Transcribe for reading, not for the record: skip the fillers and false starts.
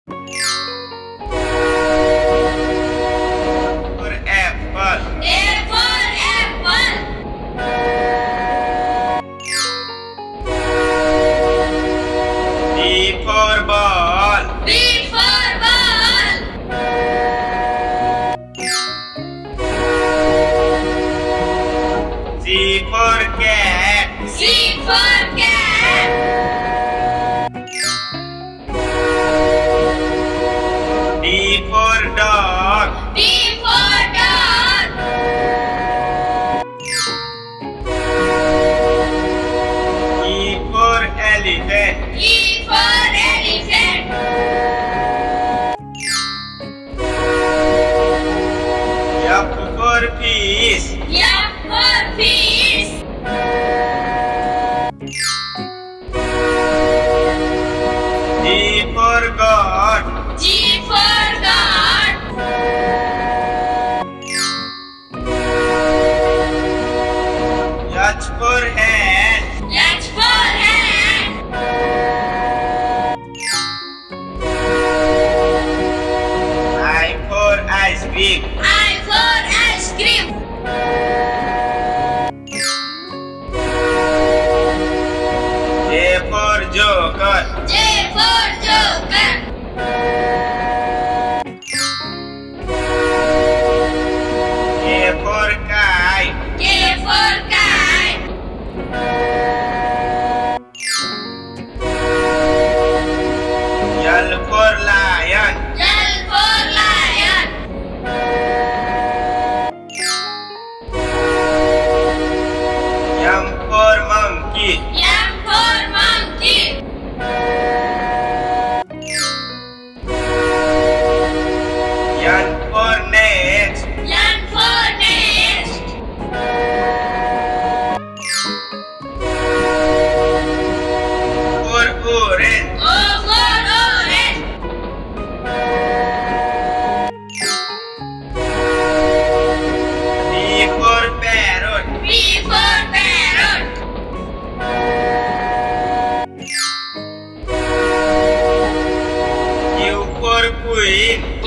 For apple. A for apple. B for ball. B for ball. C for cat. C for cat. D for dog. D for dog. E for elephant. E for elephant. F for fish. F for fish. G for goat. G for goat. H for hen. H for hen. I for ice cream. I for ice cream. J for joker. J for joker. K for kite. K for kite. L for lion. L for lion. M for monkey. M for monkey. N for nest. N for nest. For orange. O for orange. P for parrot. P for parrot. Q for queen.